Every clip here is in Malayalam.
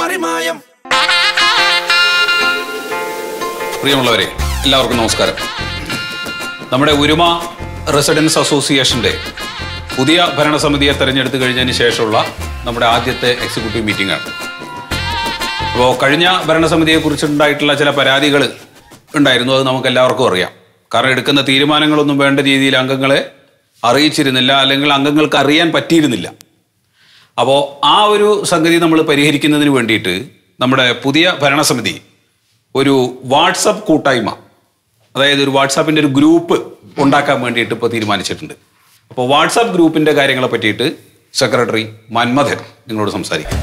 മറിമായം. പ്രിയമുള്ളവരെ, എല്ലാവർക്കും നമസ്കാരം. നമ്മുടെ ഉരുമ റെസിഡൻസ് അസോസിയേഷന്റെ പുതിയ ഭരണസമിതിയെ തെരഞ്ഞെടുത്ത് കഴിഞ്ഞതിന് ശേഷമുള്ള നമ്മുടെ ആദ്യത്തെ എക്സിക്യൂട്ടീവ് മീറ്റിംഗ് ആണ്. അപ്പോൾ കഴിഞ്ഞ ഭരണസമിതിയെക്കുറിച്ചുണ്ടായിട്ടുള്ള ചില പരാതികൾ ഉണ്ടായിരുന്നു. അത് നമുക്ക് എല്ലാവർക്കും അറിയാം. കാരണം എടുക്കുന്ന തീരുമാനങ്ങളൊന്നും വേണ്ട രീതിയിൽ അംഗങ്ങളെ അറിയിച്ചിരുന്നില്ല, അല്ലെങ്കിൽ അംഗങ്ങൾക്ക് അറിയാൻ പറ്റിയിരുന്നില്ല. അപ്പോൾ ആ ഒരു സംഗതി നമ്മൾ പരിഹരിക്കുന്നതിന് വേണ്ടിയിട്ട് നമ്മുടെ പുതിയ ഭരണസമിതി ഒരു വാട്സപ്പ് കൂട്ടായ്മ, അതായത് ഒരു വാട്സാപ്പിൻ്റെ ഒരു ഗ്രൂപ്പ് ഉണ്ടാക്കാൻ വേണ്ടിയിട്ട് ഇപ്പോൾ തീരുമാനിച്ചിട്ടുണ്ട്. അപ്പോൾ വാട്സാപ്പ് ഗ്രൂപ്പിൻ്റെ കാര്യങ്ങളെ പറ്റിയിട്ട് സെക്രട്ടറി മന്മഥൻ നിങ്ങളോട് സംസാരിക്കും.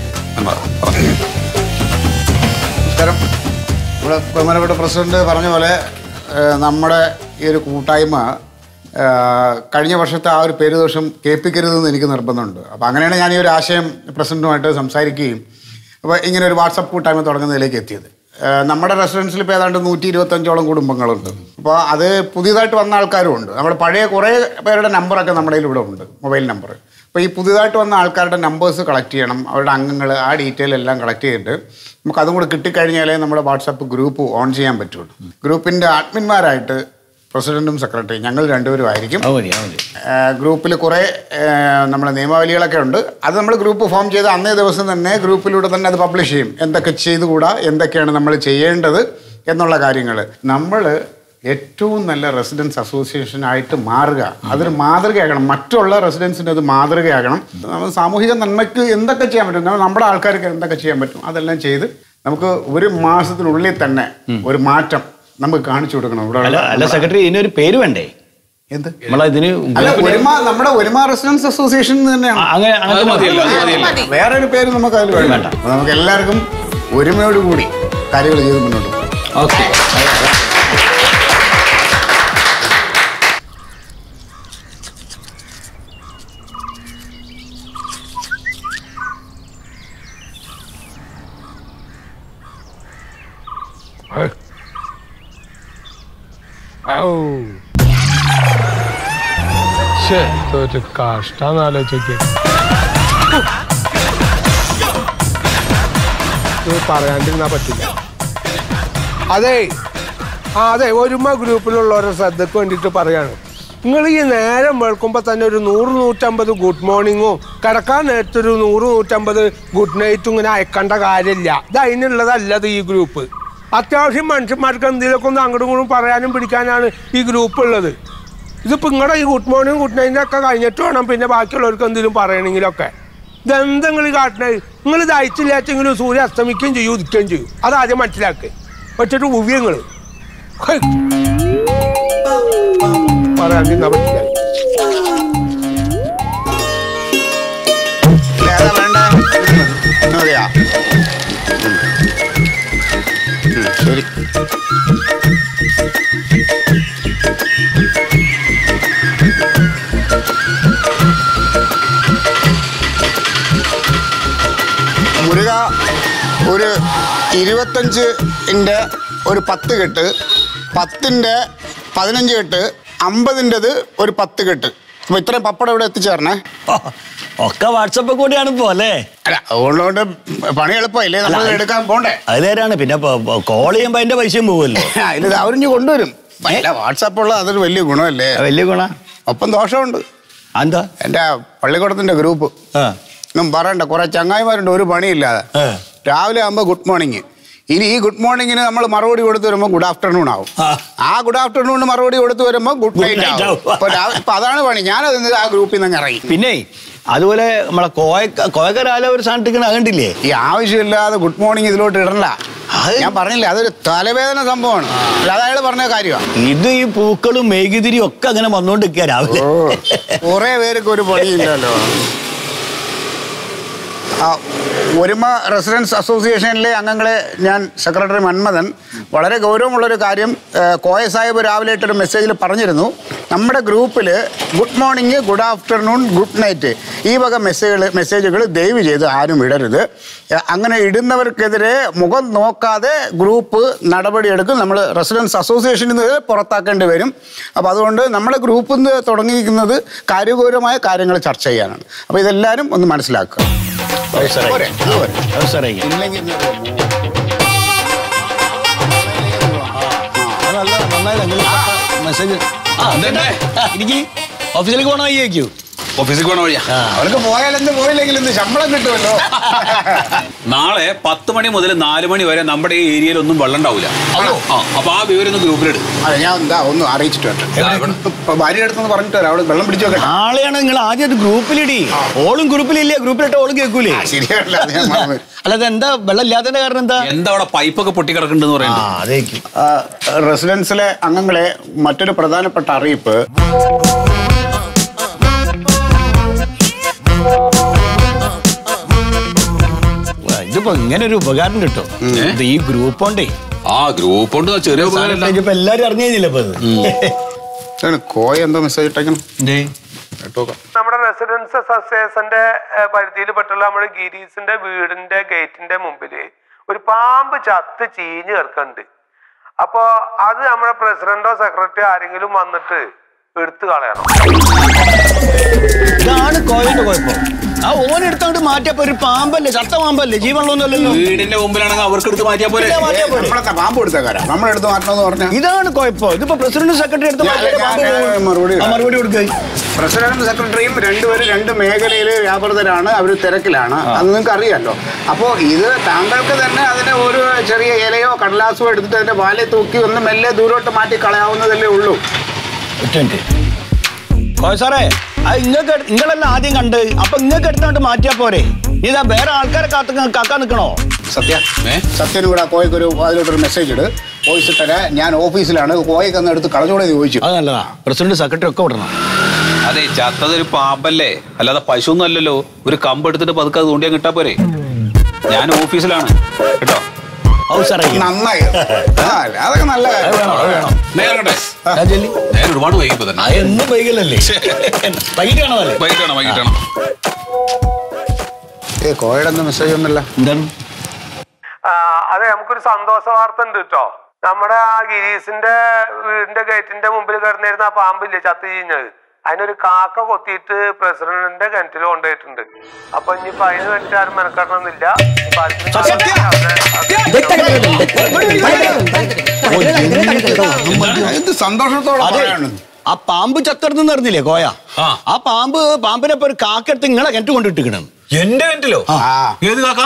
നമസ്കാരം. ഇവിടെ ബഹുമാനപ്പെട്ട പ്രസിഡന്റ് പറഞ്ഞ പോലെ നമ്മുടെ ഈ ഒരു കൂട്ടായ്മ കഴിഞ്ഞ വർഷത്തെ ആ ഒരു പേരുദോഷം കേൾപ്പിക്കരുതെന്ന് എനിക്ക് നിർബന്ധമുണ്ട്. അപ്പോൾ അങ്ങനെയാണ് ഞാൻ ഈ ഒരു ആശയം പ്രസിഡന്റുമായിട്ട് സംസാരിക്കുകയും അപ്പോൾ ഇങ്ങനെ ഒരു വാട്സപ്പ് കൂട്ടായ്മ തുടങ്ങുന്നതിലേക്ക് എത്തിയത്. നമ്മുടെ റെസിഡൻസിൽ ഇപ്പോൾ ഏതാണ്ട് 125ഓളം കുടുംബങ്ങളുണ്ട്. അപ്പോൾ അത് പുതിയതായിട്ട് വന്ന ആൾക്കാരും ഉണ്ട്. നമ്മുടെ പഴയ കുറേ പേരുടെ നമ്പറൊക്കെ നമ്മുടെ ഇവിടെ ഉണ്ട്, മൊബൈൽ നമ്പർ. അപ്പോൾ ഈ പുതിയതായിട്ട് വന്ന ആൾക്കാരുടെ നമ്പേഴ്സ് കളക്ട് ചെയ്യണം, അവരുടെ അംഗങ്ങൾ, ആ ഡീറ്റെയിൽ എല്ലാം കളക്ട് ചെയ്തിട്ട് നമുക്ക് അതും കൂടെ കിട്ടിക്കഴിഞ്ഞാലേ നമ്മുടെ വാട്സപ്പ് ഗ്രൂപ്പ് ഓൺ ചെയ്യാൻ പറ്റുള്ളൂ. ഗ്രൂപ്പിൻ്റെ അഡ്മിന്മാരായിട്ട് പ്രസിഡന്റും സെക്രട്ടറിയും ഞങ്ങൾ രണ്ടുപേരും ആയിരിക്കും. ഗ്രൂപ്പിൽ കുറേ നമ്മുടെ നിയമാവലികളൊക്കെ ഉണ്ട്. അത് നമ്മൾ ഗ്രൂപ്പ് ഫോം ചെയ്ത് അന്നേ ദിവസം തന്നെ ഗ്രൂപ്പിലൂടെ തന്നെ അത് പബ്ലിഷ് ചെയ്യും. എന്തൊക്കെ ചെയ്തുകൂടാ, എന്തൊക്കെയാണ് നമ്മൾ ചെയ്യേണ്ടത് എന്നുള്ള കാര്യങ്ങൾ. നമ്മൾ ഏറ്റവും നല്ല റെസിഡൻസ് അസോസിയേഷനായിട്ട് മാറുക, അതൊരു മാതൃകയാകണം. മറ്റുള്ള റെസിഡൻസിന് അത് മാതൃകയാകണം. നമ്മൾ സാമൂഹിക നന്മയ്ക്ക് എന്തൊക്കെ ചെയ്യാൻ പറ്റും, നമ്മുടെ ആൾക്കാർക്ക് എന്തൊക്കെ ചെയ്യാൻ പറ്റും, അതെല്ലാം ചെയ്ത് നമുക്ക് ഒരു മാസത്തിനുള്ളിൽ തന്നെ ഒരു മാറ്റം നമുക്ക് കാണിച്ചു കൊടുക്കണം. അല്ല സെക്രട്ടറി, ഇതിനൊരു പേര് വേണ്ടേ? എന്ത്? നമ്മുടെ ഒരുമ റെസിഡൻസ് അസോസിയേഷൻ തന്നെയാണ്. വേറൊരു പേര് നമുക്ക് അതിൽ വേണ്ട. നമുക്ക് എല്ലാവർക്കും ഒരുമയോടുകൂടി കാര്യങ്ങൾ ചെയ്ത് മുന്നോട്ട് പോകും. ഓക്കെ. ഒരു കഷ്ടാന്ന് ആലോചിക്ക്. പറയാണ്ടിരുന്നാ പറ്റില്ല. അതെ ഒരുമ ഗ്രൂപ്പിലുള്ളവരുടെ ശ്രദ്ധക്ക് വേണ്ടിയിട്ട് പറയാണ്. നിങ്ങൾ ഈ നേരം വെളുക്കുമ്പോൾ തന്നെ ഒരു 100-150 ഗുഡ് മോർണിംഗും കിടക്കാൻ നേരത്തൊരു 100-150 ഗുഡ് നൈറ്റും ഇങ്ങനെ അയക്കേണ്ട കാര്യമില്ല. ഇത് അതിനുള്ളതല്ലത് ഈ ഗ്രൂപ്പ്. അത്യാവശ്യം മനുഷ്യന്മാർക്ക് എന്തെങ്കിലുമൊക്കെ ഒന്ന് അങ്ങോട്ടും ഇങ്ങോട്ടും പറയാനും പിടിക്കാനാണ് ഈ ഗ്രൂപ്പ് ഉള്ളത്. ഇതിപ്പോൾ നിങ്ങളുടെ ഈ ഗുഡ് മോർണിംഗ് ഗുഡ് നൈറ്റിൻ്റെ ഒക്കെ കഴിഞ്ഞിട്ട് വേണം പിന്നെ ബാക്കിയുള്ളവർക്ക് എന്തെങ്കിലും പറയണമെങ്കിലൊക്കെ. ഇതെന്താ നിങ്ങൾ കാട്ടണത്? നിങ്ങൾ ഇത് അയച്ചില്ലാച്ചെങ്കിലും സൂര്യ അസ്തമിക്കുകയും ചെയ്യും, ഉദിക്കുകയും ചെയ്യും. അതാദ്യം മനസ്സിലാക്കുക. വെച്ചിട്ട് ഉവ്യങ്ങൾ പറയാണ്ടിരുന്നാ പറ്റില്ല. ശരി. മുരുക ഒരു 25-ന്റെ ഒരു 10 കെട്ട്, 10-ന്റെ 15 കെട്ട്, 50-ൻ്റെത് ഒരു 10 കെട്ട്. അപ്പൊ ഇത്രയും പപ്പടം ഇവിടെ എത്തിച്ചേരണേ. ഒക്കെ വാട്സപ്പ് കൂടിയാണ് ഇപ്പോ അല്ലേ? അല്ല, അതുകൊണ്ട് പണി എളുപ്പമില്ലേ, നമ്മൾ എടുക്കാൻ പോണ്ടേ? അത് നേരാണ്. പിന്നെ കോൾ ചെയ്യുമ്പോ അതിന്റെ പൈസയും പോവല്ലോ. ഇത് അവരിഞ്ഞ് കൊണ്ടുവരും. വാട്സാപ്പുള്ള അതൊരു വലിയ ഗുണമല്ലേ? വലിയ ഗുണം. ഒപ്പം ദോഷമുണ്ട്. എന്താ? എൻ്റെ പള്ളിക്കൂടത്തിന്റെ ഗ്രൂപ്പ് ഒന്നും പറയണ്ട, കുറെ ചങ്ങായിമാരുണ്ട് ഒരു പണിയില്ലാതെ. രാവിലെ ആകുമ്പോൾ ഗുഡ് മോർണിംഗ്. ഇനി ഈ ഗുഡ് മോർണിംഗിന് നമ്മൾ മറുപടി കൊടുത്ത് വരുമ്പോൾ ഗുഡ് ആഫ്റ്റർനൂൺ ആവും. ആ ഗുഡ് ആഫ്റ്റർനൂണിന് മറുപടി കൊടുത്ത് വരുമ്പോൾ ഗുഡ് നൈറ്റ് ആവും. അപ്പൊ അതാണ് പണി. ഞാനത് ആ ഗ്രൂപ്പിൽ നിന്ന് ഇറങ്ങി. പിന്നെ അതുപോലെ നമ്മളെ കോയക്കരാല ഒരു സാധനത്തിക്കണ കണ്ടില്ലേ? ഈ ആവശ്യമില്ലാതെ ഗുഡ് മോർണിംഗ് ഇതിലോട്ട് ഇടണ്ട. ഞാൻ പറഞ്ഞില്ലേ, അതൊരു തലവേദന സംഭവമാണ്. അയാൾ പറഞ്ഞ കാര്യമാണ്. ഇത് ഈ പൂക്കളും മെഴുകുതിരിയും ഒക്കെ അങ്ങനെ വന്നോണ്ടിരിക്കുക രാവിലെ. കുറെ പേർക്ക് ഒരു പണിയില്ലല്ലോ. ഒരുമ റെസിഡൻസ് അസോസിയേഷനിലെ അംഗങ്ങളെ ഞാൻ സെക്രട്ടറി മന്മഥൻ, വളരെ ഗൗരവമുള്ളൊരു കാര്യം കോയ സാഹിബ് രാവിലെ ഇട്ടൊരു മെസ്സേജിൽ പറഞ്ഞിരുന്നു. നമ്മുടെ ഗ്രൂപ്പിൽ good morning, good afternoon, good night ഈ വക മെസ്സേജുകൾ ദയവ് ചെയ്ത് ആരും ഇടരുത്. അങ്ങനെ ഇടുന്നവർക്കെതിരെ മുഖം നോക്കാതെ ഗ്രൂപ്പ് നടപടിയെടുക്കും. നമ്മൾ റെസിഡൻസ് അസോസിയേഷനിൽ നിന്ന് പുറത്താക്കേണ്ടി വരും. അപ്പോൾ അതുകൊണ്ട് നമ്മുടെ ഗ്രൂപ്പിൽ നിന്ന് തുടങ്ങിയിരിക്കുന്നത് കാര്യഗൗരവമായ കാര്യങ്ങൾ ചർച്ച ചെയ്യാനാണ്. അപ്പോൾ ഇതെല്ലാവരും ഒന്ന് മനസ്സിലാക്കുക. ഇല്ലെങ്കിൽ മെസ്സേജ് എനിക്ക് ഓഫീസിലേക്ക് പോകണ വഴിയേക്കൂ. ഓഫീസിൽ പോകണ വഴിയാ. അവർക്ക് പോയാലെന്ത് പോയില്ലെങ്കിലും ശമ്പളം കിട്ടുമല്ലോ. നാളെ 10 മണി മുതൽ 4 മണി വരെ നമ്മുടെ ഈ ഏരിയയിൽ ഒന്നും വെള്ളം ഉണ്ടാവില്ല. അപ്പൊ ആ വിവരം ഒന്ന് ഗ്രൂപ്പിലിടും. അതെ, ഞാൻ എന്താ ഒന്ന് അറിയിച്ചിട്ടുണ്ട്. ഭാര്യ അടുത്തെന്ന് പറഞ്ഞിട്ട് വരാം. അവള് വെള്ളം പിടിച്ചു വെക്കട്ടെ. നാളെയാണ് നിങ്ങൾ ആദ്യം ഗ്രൂപ്പിലിടി. ഓളും ഗ്രൂപ്പിലില്ലേ? ഗ്രൂപ്പിലിട്ട് ഓളും കേൾക്കൂലേ? ശരിയാണല്ലോ. അല്ലാതെ എന്താ വെള്ളം ഇല്ലാത്തതിന്റെ കാരണം എന്താ? എന്താ അവിടെ പൈപ്പൊക്കെ പൊട്ടിക്കിടക്കുന്നുണ്ടെന്ന് പറയുന്നത്. റെസിഡൻസിലെ അംഗങ്ങളെ മറ്റൊരു പ്രധാനപ്പെട്ട അറിയിപ്പ്. ഇതിപ്പോ ഇങ്ങനെ ഒരു ഉപകാരം കിട്ടും. ഈ ഗ്രൂപ്പ് ഉണ്ടേ. ആ ഗ്രൂപ്പ് ഉണ്ട്, ചെറിയ ഉപകാരം. ഇപ്പൊ എല്ലാരും അറിഞ്ഞില്ല. കോയ എന്തോ മെസ്സേജ് ഇട്ടേക്കണം. നമ്മുടെ റെസിഡൻസ് അസോസിയേഷന്റെ പരിധിയിൽ പെട്ടുള്ള നമ്മുടെ ഗിരീസിന്റെ വീടിന്റെ ഗേറ്റിന്റെ മുമ്പില് ഒരു പാമ്പ് ചത്ത് ചീഞ്ഞ് കിടക്കുന്നുണ്ട്. അപ്പൊ അത് നമ്മുടെ പ്രസിഡന്റോ സെക്രട്ടറിയോ ആരെങ്കിലും വന്നിട്ട് എടുത്തു കളയണം. ഇതാണ് കോയന്റെ കുഴപ്പം. ആ ഓനെടുത്തോണ്ട് മാറ്റിയപ്പോ ഒരു പാമ്പല്ലേ, ചത്ത പാമ്പല്ലേ, ജീവനുള്ളൊന്നുമല്ലല്ലോ. വീടിന്റെ മുമ്പിലാണെങ്കിൽ അവർക്ക് എടുത്ത് മാറ്റിയാ പോലെ. പാമ്പ് എടുത്തേക്കാരാ നമ്മളെടുത്ത് മാറ്റണമെന്ന് പറഞ്ഞാൽ ഇതാണ് കുഴപ്പം. ഇതിപ്പോ പ്രസിഡന്റ് സെക്രട്ടറി എടുത്ത് മറുപടി കൊടുക്കുക. പ്രസിഡന്റും സെക്രട്ടറിയും രണ്ടുപേരും 2 മേഖലയിൽ വ്യാപൃതരാണ്. അവർ തിരക്കിലാണ്. അത് നിങ്ങൾക്ക് അറിയാമല്ലോ. അപ്പോൾ ഇത് താങ്കൾക്ക് തന്നെ അതിനെ ഒരു ചെറിയ ഇലയോ കടലാസോ എടുത്തിട്ട് അതിന്റെ വാലെ തൂക്കി ഒന്ന് മെല്ലെ ദൂരോട്ട് മാറ്റി കളയാവുന്നതല്ലേ ഉള്ളൂ. സാറേ, അത് നിങ്ങളെല്ലാം ആദ്യം കണ്ട്. അപ്പൊ നിങ്ങൾക്ക് എടുത്തോണ്ട് മാറ്റിയാ പോരെ? ഇതാ വേറെ ആൾക്കാരെ കാക്കാൻ നിൽക്കണോ? സത്യനും കൂടെ കോയക്കൊരു അതിലോട്ടൊരു മെസ്സേജ് ഇട്. വോയിസ് ഇട്ടേ. ഞാൻ ഓഫീസിലാണ്. കോയക്ക് അന്ന് എടുത്ത് കളഞ്ഞോടെ ചോദിച്ചു. അത് നല്ലതാ. പ്രസിഡന്റ് സെക്രട്ടറി ഒക്കെ വിടണം. അതെ, ചത്തതൊരു പാമ്പല്ലേ, അല്ലാതെ പശു ഒന്നും അല്ലല്ലോ. ഒരു കമ്പ് എടുത്തിട്ട് പതുക്കെ അത് തൂണ്ടിയാൻ കിട്ടാ പോരെ. ഞാൻ ഓഫീസിലാണ് കേട്ടോ. നന്നായി. അതൊക്കെ നല്ല നേരട്ടെ. നേരെ ഒരുപാട് വൈകിപ്പോ തന്നെ. എന്നും വൈകലല്ലേ? വൈകിട്ടാണ്. കോയയുടെ ഒന്നും മെസ്സേജ് ഒന്നുമില്ല. എന്താണ്? അതെ, നമുക്കൊരു സന്തോഷ വാർത്ത ഉണ്ട് കേട്ടോ. നമ്മുടെ ആ ഗിരീസിന്റെ വീടിന്റെ ഗേറ്റിന്റെ മുമ്പിൽ കിടന്നിരുന്ന ആ പാമ്പില്ലേ ചത്ത് ചീഞ്ഞത്, അതിനൊരു കാക്ക കൊത്തിയിട്ട് പ്രസിഡന്റിന്റെ കിണറ്റിൽ കൊണ്ടുപോയിട്ടുണ്ട്. അപ്പൊ ഇനിയിപ്പോ അതിന് വേണ്ടിട്ട് ആരും മെനക്കെടണമെന്നില്ല. സന്തോഷത്തോടെ ആ പാമ്പ് ചത്തെടുത്ത് അറിഞ്ഞില്ലേ കോയ? ആ പാമ്പിനെ ഇപ്പൊ ഒരു കാക്കെടുത്ത് നിങ്ങളെ കിണറ്റ് കൊണ്ടിട്ടിക്കണം. എന്റെ കിണറ്റിലോ? ഏത് കാക്ക?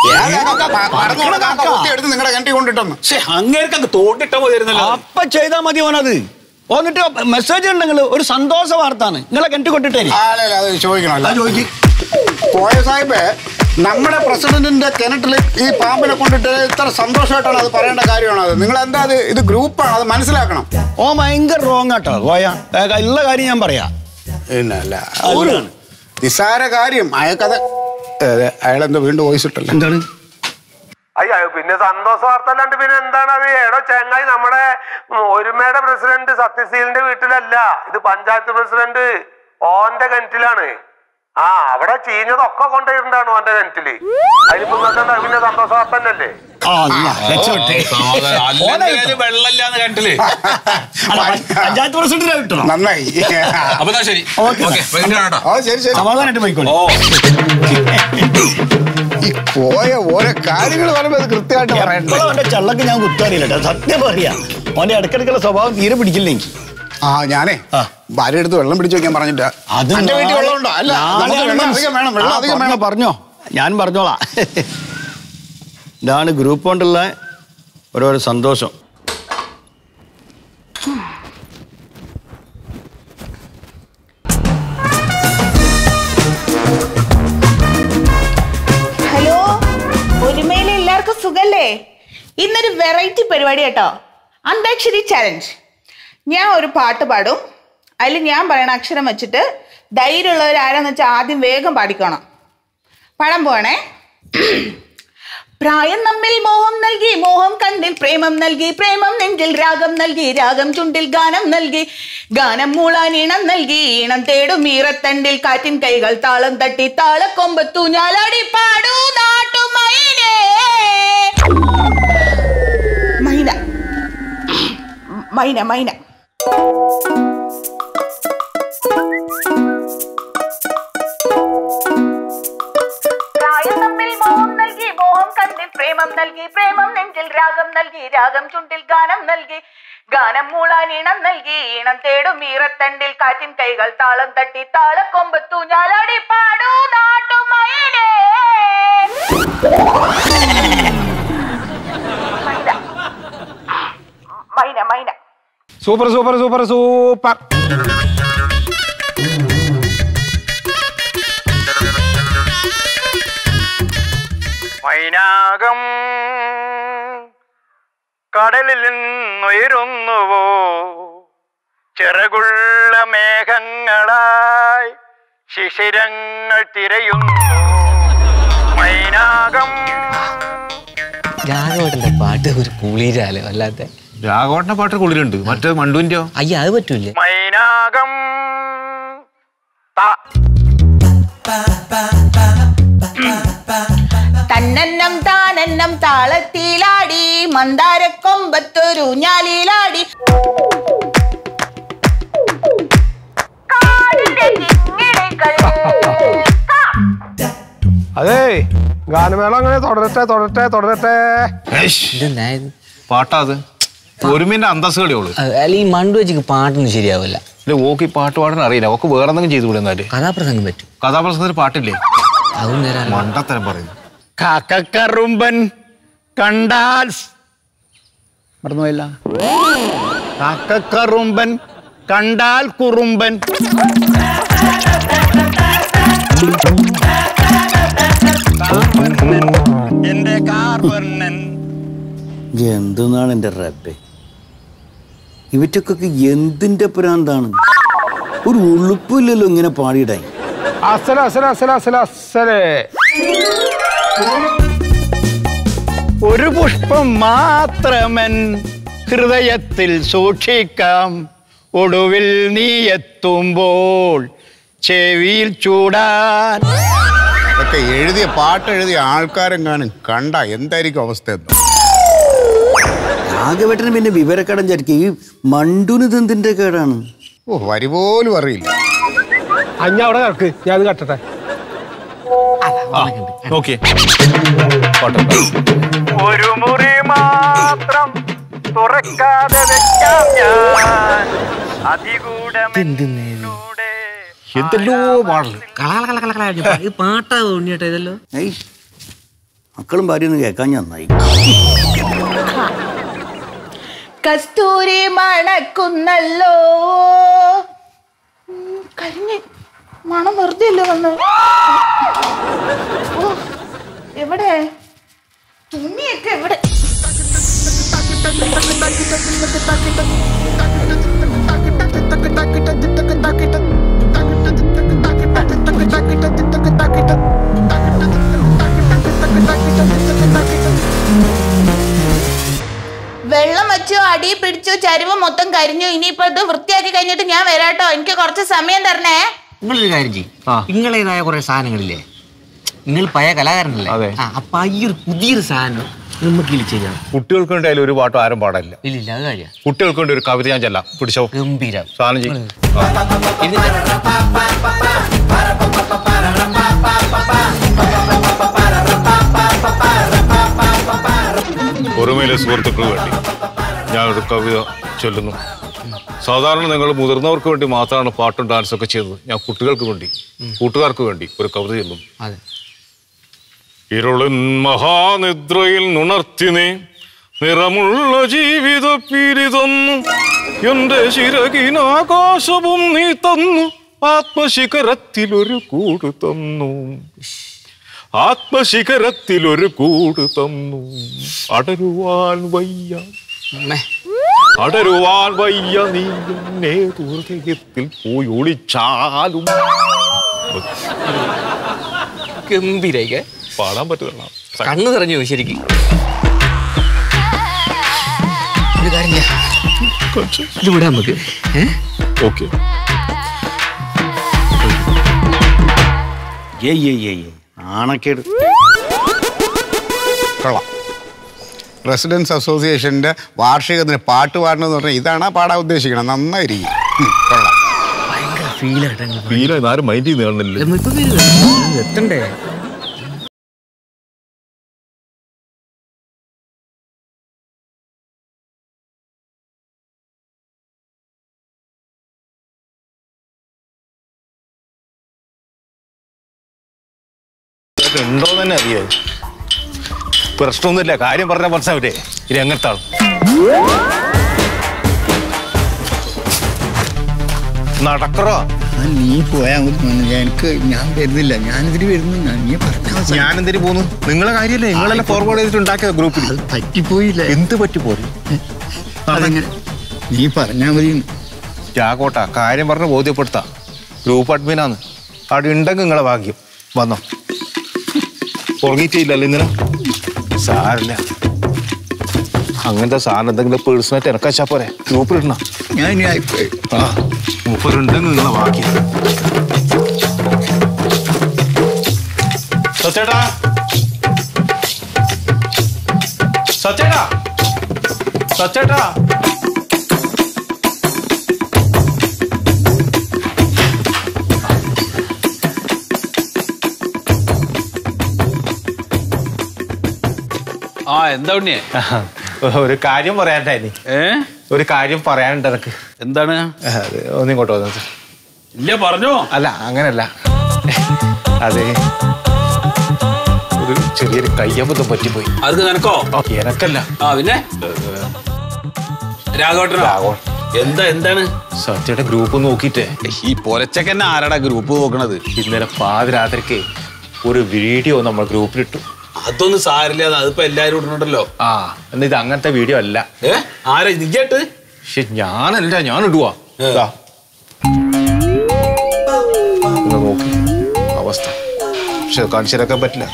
നിങ്ങളുടെ കിണറ്റി കൊണ്ടിട്ടെന്ന്. അങ്ങേർക്ക് തോണ്ടിട്ട പോയിരുന്നല്ലോ. അപ്പൊ ചെയ്താൽ മതി ഓനത്. എന്നിട്ട് മെസ്സേജ് ഉണ്ടെങ്കിൽ ഒരു സന്തോഷ വാർത്താണ്. നിങ്ങളെ കിണറ്റ് കൊണ്ടിട്ടേ. അത് ചോദിക്കണല്ലോ. കോയ സാഹിബ്, നമ്മുടെ പ്രസിഡന്റിന്റെ കിണറ്റിൽ ഈ പാമ്പിനെ കൊണ്ടിട്ട് ഇത്ര സന്തോഷമായിട്ടാണ് അത് പറയേണ്ട കാര്യമാണ്. അത് നിങ്ങൾ എന്താ, ഇത് ഗ്രൂപ്പാണ്, അത് മനസ്സിലാക്കണം. ഓ ഭയങ്കര റോങ് ആട്ടോ കോയ. ഉള്ള കാര്യം ഞാൻ പറയാ. പിന്നല്ല ഒരു നിസ്സാര കാര്യം. അയാൾക്കത് അയാളെന്തോ വീണ്ടും വോയിസ് ഇട്ടല്ലോ. എന്താണ്? അയ്യോ, പിന്നെ സന്തോഷ വാർത്ത അല്ലാണ്ട് പിന്നെ എന്താണ് അത്? എടോ ചെങ്ങായി, നമ്മുടെ ഒരുമയുടെ പ്രസിഡന്റ് സത്യശീലിന്റെ വീട്ടിലല്ല, ഇത് പഞ്ചായത്ത് പ്രസിഡന്റ് ഓന്റെ കിണറ്റിലാണ്. അവിടെ ചീഞ്ഞതൊക്കെ കൊണ്ടുപോയിട്ടുണ്ടാണ് ഓന്റെ കിണറ്റില്. അതിലിപ്പോ പിന്നെ സന്തോഷ വാർത്ത തന്നെയല്ലേ? വെള്ളമില്ലാന്ന് കിണറ്റില് പഞ്ചായത്ത് പ്രസിഡന്റിനെ കിട്ടണം. നന്നായി. അപ്പൊ ശരി, സമാധാനമായിട്ട് പോയിക്കോളൂ. ഈ പോയ ഓരോ കാര്യങ്ങൾ പറയുമ്പോൾ അത് കൃത്യമായിട്ട് പറയണ്ടോ? അവന്റെ ചള്ളക്ക് ഞാൻ കുത്താറിയില്ല, സത്യം പറയാ. ഓന്റെ ഇടക്കിടക്കുള്ള സ്വഭാവം തീരെ പിടിക്കില്ല എനിക്ക്. ഞാനേ ഭാര്യ എടുത്ത് വെള്ളം പിടിച്ചു വെക്കാൻ പറഞ്ഞിട്ട്. പറഞ്ഞോ, ഞാൻ പറഞ്ഞോളാം. ഇതാണ് ഗ്രൂപ്പ് കൊണ്ടുള്ള ഓരോരോ സന്തോഷം. ഹലോ, ഒരുമയിലെ എല്ലാവർക്കും സുഖല്ലേ? ഇന്നൊരു വെറൈറ്റി പരിപാടി കേട്ടോ. അന്താക്ഷരി ചാലഞ്ച്. ഞാൻ ഒരു പാട്ട് പാടും. അതിൽ ഞാൻ പറയണ അക്ഷരം വെച്ചിട്ട് ധൈര്യമുള്ളവർ ആരാന്ന് വെച്ചാൽ ആദ്യം വേഗം പാടിക്കണം. പാടാൻ പോവാണേ. പ്രായം നമ്മിൽ മോഹം നൽകി, മോഹം കണ്ണിൽ പ്രേമം നൽകി, പ്രേമം നെഞ്ചിൽ രാഗം നൽകി, രാഗം ചുണ്ടിൽ ഗാനം നൽകി, ഗാനം മൂളാൻ ഈണം നൽകി, ഈണം തേടും ഈറത്തണ്ടിൽ കാറ്റിൻ കൈകൾ താളം തട്ടി, താളക്കൊമ്പത്തു ഞാലാടി പാടൂ നാട്ടുമൈനേ. മൈന മൈന മൈന. പ്രായം നൽകി പ്രേമം നെഞ്ചിൽ രാഗം നൽകി രാഗം ചുണ്ടിൽ ഗാനം നൽകി ഗാനം മൂളാൻ ഈണം നൽകി ഈണം തേടും ഈറത്തണ്ടിൽ കാറ്റിൻ കൈകൾ താളം തട്ടി താളക്കൊമ്പത്തു ഞാലാടി പാടൂ നാട്ടുമയിലേ. മൈന മൈന. Super super super super. മൈനാകം കടലിൽ നിന്നുയരുന്നുവോ ചിറകുള്ള മേഘങ്ങളായി ശിശിരങ്ങൾ തിരയുന്നു മൈനാകം. രാഘവട്ടന്റെ പാട്ട് ഒരു കുളിരാലോ അല്ലാത്ത. രാഘവട്ടന്റെ പാട്ട് കുളിരുണ്ട്, മറ്റേ മണ്ടുവിന്റെയോ? അയ്യ അത് പറ്റൂലേ. മൈനാകം തന്നന്നം താനന്നം താളത്തിലാടി മന്ദാരക്കൊമ്പത്തൊരു ഞാലിലാടി അതെ ഗാനമേള അങ്ങനെ തുടരട്ടെ തുടരട്ടെ തുടരട്ടെ. പാട്ടാ അത്? ഒരുമിന്റെ അന്തസ് കളിയോളൂ. അല്ല ഈ മണ്ടു വെച്ചിക്ക് പാട്ടൊന്നും ശരിയാവില്ല. ഓക്ക് ഈ പാട്ട് പാടാൻ അറിയില്ല. ഓക്ക് വേറെ എന്തെങ്കിലും ചെയ്തു കൂടെ? എന്നാല് കഥാപ്രസംഗം പറ്റും. കഥാപ്രസംഗത്തിന് പാട്ടില്ലേ? അതും നേരം മണ്ടത്തരം പറയുന്നു. കാക്കക്കറുമ്പൻ കണ്ടാൽ മറന്നുപോയില്ല. കാക്കക്കറുമ്പൻ കണ്ടാൽ കുറുമ്പൻ. എന്റെ കാർവർണ്ണൻ. എന്തെന്നാണ് എൻ്റെ റബ്ബേ, ഇവറ്റക്കൊക്കെ എന്തിൻ്റെ പ്രാന്താണ്? ഒരു ഉളുപ്പില്ലല്ലോ ഇങ്ങനെ പാടിയിടാൻ. അസല അസല അസല അസല അസലേ. ഒരു പുഷ്പം മാത്രമൻ ഹൃദയത്തിൽ സൂക്ഷിക്കാം, ഒടുവിൽ നീ എത്തുമ്പോൾ ചെവിയിൽ ചൂടാൻ. ഒക്കെ എഴുതിയ പാട്ട് എഴുതിയ ആൾക്കാരെങ്ങാനും കണ്ട എന്തായിരിക്കും അവസ്ഥ? രാഘവേട്ടന് പിന്നെ വിവരക്കടം ചരിക്കും. ഈ മണ്ടുന് ഇതെന്തിൻ്റെ കേടാണ്? ഓ വരി പോലും അറിയില്ല. അഞ്ഞ അവിടെ കിടക്ക്, ഞാൻ അത് കട്ടട്ടെ. ഒരു മുറി മാത്രം തുറക്കാതെ വെക്കാം ഞാൻ, അതികൂടമെന്നൂടെ എന്തെല്ലോ പാടല്. പാട്ടാ ഉണ്ണിയേട്ടാ ഇതല്ലോ. ഏയ് മക്കളും ഭാര്യയൊന്നും കേൾക്കാൻ നന്നായി. കസ്തൂരി മണക്കുന്നല്ലോ. കഴിഞ്ഞ് മണം വെറുതെ അല്ലേ വന്ന്. എവിടെ തുണിയൊക്കെ എവിടെ? വെള്ളം വെച്ചു, അടി പിടിച്ചു, ചരിവ് മൊത്തം കരിഞ്ഞു. ഇനിയിപ്പോ ഇത് വൃത്തിയാക്കി കഴിഞ്ഞിട്ട് ഞാൻ വരാട്ടോ. എനിക്ക് കുറച്ച് സമയം തരണേ. നിങ്ങളൊരു കാര്യം ചെയ്യും, നിങ്ങളേതായ കുറെ സാധനങ്ങളില്ലേ, നിങ്ങൾ പഴയ കലാകാരനല്ലേ, അപ്പൊ ഈ ഒരു പുതിയൊരു സാധനം നമുക്ക് ചെയ്യാം. കുട്ടികൾക്ക് വേണ്ടി അതിൽ ഒരു പാട്ടും ആരും പാടില്ല. ഇല്ലില്ല അത് കാര്യം. കുട്ടികൾക്ക് വേണ്ടി ഒരു കവിത ഞാൻ ചെല്ലാം. പിടിച്ചോ, ഗംഭീരം സാധനം ചെയ്യും. ഒരുമയിലെ സുഹൃത്തുക്കൾക്ക് വേണ്ടി ഞാനൊരു കവിത ചൊല്ലുന്നു. സാധാരണ നിങ്ങൾ മുതിർന്നവർക്ക് വേണ്ടി മാത്രമാണ് പാട്ടും ഡാൻസും ഒക്കെ ചെയ്യുന്നത്. ഞാൻ കുട്ടികൾക്ക് വേണ്ടി, കൂട്ടുകാർക്ക് വേണ്ടി ഒരു കവിത ചൊല്ലും. ഇരുളിൻ മഹാനിദ്രയിൽ നുണർത്തിനെ നിറമുള്ള ജീവിത പീരി തന്നു, എന്റെ ശിരകിനാകാശവും നീ തന്നു, ആത്മശിഖരത്തിലൊരു കൂട് തന്നു, ആത്മശിഖരത്തിലൊരു കൂട് തന്നു. അടരുവാൻ വയ്യ, അടരുവാൻ വയ്യ, നീ എന്നെ ഹൃദയത്തിൽ പോയി ഒളിച്ചാലും. ഗംഭീരായിക്കേ, പാടാൻ പറ്റുന്ന കണ്ണു നിറഞ്ഞു ശരിക്കും. ഒരു കാര്യം ഇത് വിടാം നമുക്ക്. ഓക്കെ. ആണക്കേട് കൊള്ളാം. റെസിഡൻസ് അസോസിയേഷൻ്റെ വാർഷികത്തിന് പാട്ട് പാടണമെന്ന് പറഞ്ഞാൽ ഇതാണ് പാടാൻ ഉദ്ദേശിക്കണം. നന്നായിരിക്കും. കൊള്ളാം. ഭയങ്കര ഫീലായിട്ട് ഫീലായി ആരും മൈൻഡ് ചെയ്യുന്ന കാണുന്നില്ല. എത്തണ്ടേ. ഉണ്ടോന്ന് തന്നെ അറിയാം. പ്രശ്നമൊന്നുമില്ല, കാര്യം പറഞ്ഞ മനസ്സിലാവില്ലേ? ഇത് എങ്ങനത്താണ് നടക്കറോ? നീ പോയാ എനിക്ക് ഞാൻ വരുന്നില്ല, ഞാനിതിന് വരുന്നില്ല. നീ പറഞ്ഞ ഞാനെന്തിനു പോന്നു? നിങ്ങളെ കാര്യമല്ലേ, നിങ്ങളെല്ലാം ഫോർവേഡ് ചെയ്തിട്ട് ഉണ്ടാക്കിയ ഗ്രൂപ്പിൽ. പറ്റിപ്പോയില്ല. എന്ത് പറ്റിപ്പോയി? അതെങ്ങനെ നീ പറഞ്ഞാ മതി. ചാക്കോട്ട കാര്യം പറഞ്ഞ് ബോധ്യപ്പെടുത്താം. ഗ്രൂപ്പ് അഡ്മിനാന്ന്. അവിടെ ഉണ്ടെങ്കിൽ നിങ്ങളെ ഭാഗ്യം. വന്നോ, ഉറങ്ങിയിട്ടില്ലല്ലോ ഇന്നലെ. സാരില്ല, അങ്ങനത്തെ സാധനം എന്തെങ്കിലും പേഴ്സണായിട്ട് ഇറക്കാച്ചാ പോരെ, ഗ്രൂപ്പിലിടണം. ഞാൻ ഇനി ആയിപ്പോയി. ആ, മൂപ്പരുണ്ടെങ്കിൽ നിങ്ങളെ ഭാഗ്യം. സച്ചേട്ടാ, സച്ചേട്ടാ, സച്ചേട്ടാ. ആ എന്താ ഉണ്ണിയെ? ഒരു കാര്യം പറയാനുണ്ടായി. ഒരു കാര്യം പറയാനുണ്ട് എനക്ക്. എന്താണ്? ഒന്നിങ്ങോട്ട് വന്നത്. ഇല്ല പറഞ്ഞോ. അല്ല അങ്ങനല്ല, അതെ ഒരു ചെറിയൊരു കയ്യബദ്ധം പറ്റിപ്പോയി. അത് നിനക്കോ? എനക്കല്ല. ആ പിന്നെ രാഘവട്ടനോ? എന്താണ്? സത്യയുടെ ഗ്രൂപ്പ് നോക്കിട്ടേ ഈ പൊലച്ചക്കന്നെ ആരാടാ ഗ്രൂപ്പ് നോക്കണത്? ഇന്നലെ പാതിരാത്രിക്ക് ഒരു വീഡിയോ നമ്മൾ ഗ്രൂപ്പിലിട്ടു. അതൊന്നും സാരില്ല, അതിപ്പോ എല്ലാരും ഇടുന്നുണ്ടല്ലോ. ആ എന്നാ ഇത് അങ്ങനത്തെ വീഡിയോ അല്ല. ആരാ നിജട്ട്? പക്ഷെ ഞാനല്ല, ഞാൻ ഇടുവാ. നോക്കി അവസ്ഥ, പക്ഷെ കാണിച്ചിരക്കാൻ പറ്റില്ല.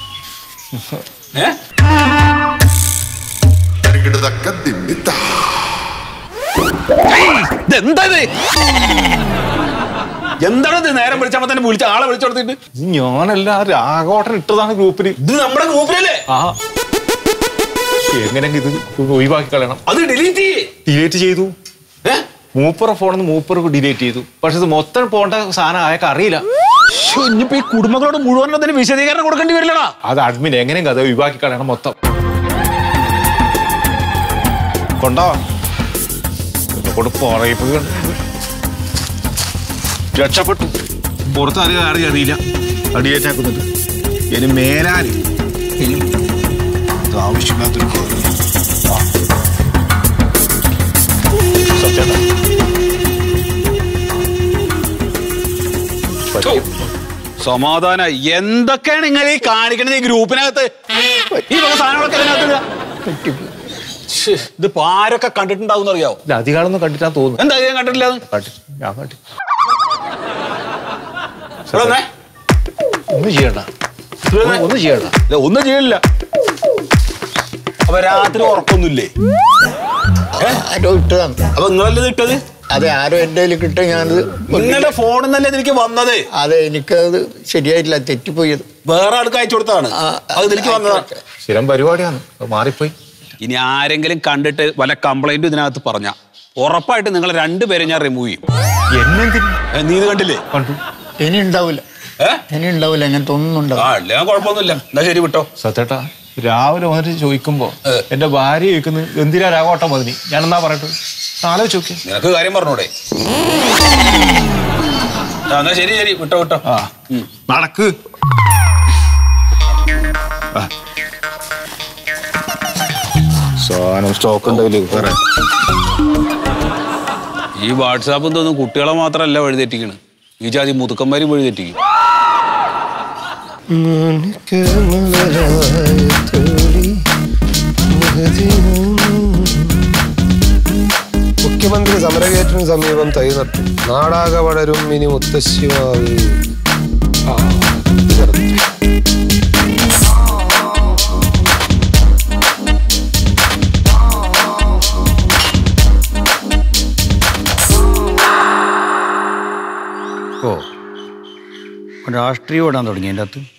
എന്താണത്? നേരം വിളിച്ചപ്പോ തന്നെ വിളിച്ച ആളെ വിളിച്ചു കൊടുത്തിട്ട്. ഞാനല്ല, രാഘവട്ടൻ ഇട്ടതാണ് ഗ്രൂപ്പിൽ. ഇത് നമ്മുടെ ഗ്രൂപ്പിലല്ലേ? ആ എങ്ങനെയെങ്കിൽ ഇത് ഒഴിവാക്കി കളയണം. അത് ഡിലീറ്റ് ചെയ്തു. മൂപ്പറ ഫോണെന്ന് മൂപ്പർക്ക് ഡിലീറ്റ് ചെയ്തു. പക്ഷെ ഇത് മൊത്തം പോണ്ട സാധനം അയാൾക്ക് അറിയില്ല. ഇനിയിപ്പോ ഈ കുടുംബങ്ങളോട് മുഴുവൻ അതിന് വിശദീകരണം കൊടുക്കേണ്ടി വരില്ലടാ. അത് അഡ്മിൻ എങ്ങനെയെങ്കിലും അത് ഒഴിവാക്കി കളയണം മൊത്തം. കൊണ്ടോ രക്ഷപ്പെട്ടു. പുറത്ത് അറിയില്ല ഡിലീറ്റ് ആക്കുന്നുണ്ട്. ഇനി മേലാല് ആവശ്യമില്ലാത്തൊരു സമാധാന. എന്തൊക്കെയാണ് നിങ്ങൾ ഈ കാണിക്കണത് ഈ ഗ്രൂപ്പിനകത്ത്? ഈ വക സാധനങ്ങളൊക്കെ ഇതിനകത്ത് ഇത് ആരൊക്കെ കണ്ടിട്ടുണ്ടാവും അറിയാവോ? അധികാരൊന്നും കണ്ടിട്ടാ തോന്നുന്നു. എന്താ ഞാൻ കണ്ടിട്ടില്ല? ഞാൻ കണ്ടി. ഒന്നും ചെയ്യണ്ട, ഒന്നും ചെയ്യണ്ട, ഒന്നും ചെയ്യില്ല. അപ്പൊ രാത്രി ഉറക്കൊന്നുമില്ലേ? ആരോ ഇട്ടതാണ്. അപ്പൊ നിങ്ങളല്ലേ ഇട്ടത്? അതെ, ആരോ എന്റെ കയ്യിൽ കിട്ടും. ഞാനത് നിങ്ങളുടെ ഫോണിൽ നിന്നല്ലേ എനിക്ക് വന്നത്? അതെ, എനിക്കത് ശരിയായിട്ടില്ല, തെറ്റിപ്പോയത്. വേറെ ആൾക്ക് അയച്ചു കൊടുത്താണ്. അത് ഇതിലേക്ക് വന്നതാണ്. സ്ഥിരം പരിപാടിയാണ്, മാറിപ്പോയി. ഇനി ആരെങ്കിലും കണ്ടിട്ട് വല്ല കംപ്ലൈന്റും ഇതിനകത്ത് പറഞ്ഞ ഉറപ്പായിട്ട് നിങ്ങൾ രണ്ടുപേരും ഞാൻ റിമൂവ് ചെയ്യും. നീ ഇത് കണ്ടില്ലേ? കണ്ടു. ഇനി ഉണ്ടാവില്ല, ഇനി ഉണ്ടാവില്ല, അങ്ങനത്തെ ഒന്നും ഉണ്ടാവില്ല. ഞാൻ കുഴപ്പമൊന്നുമില്ല. എന്നാ ശരി വിട്ടോ. സത്യേട്ടാ, രാവിലെ വന്നിട്ട് ചോദിക്കുമ്പോ എന്റെ ഭാര്യ ചോദിക്കുന്നത് എന്തിനാ രാഘവട്ടം മതി? ഞാനെന്നാ പറയട്ടെ, ആലോചിച്ച് നോക്കി. നിനക്ക് കാര്യം പറഞ്ഞൂടെ? എന്നാ ശരി ശരി വിട്ടോ വിട്ടോ. ആ നടക്ക്. സാധനം സ്റ്റോക്ക് ഉണ്ടെങ്കിൽ ഈ വാട്സാപ്പ് തോന്നും കുട്ടികളെ മാത്രമല്ല വഴിതെറ്റിക്കണ്, ഈ ജാതി മുതുക്കന്മാരും വഴിതെറ്റിക്കും. മുഖ്യമന്ത്രി സമരഗേറ്റിന് സമീപം തൈ നട്ടു. നാടാകെ വളരും ഇനി മുത്തശ്ശിവാവ്. ഓ, രാഷ്ട്രീയം ഓടാൻ തുടങ്ങി അതിൻ്റെ അകത്ത്.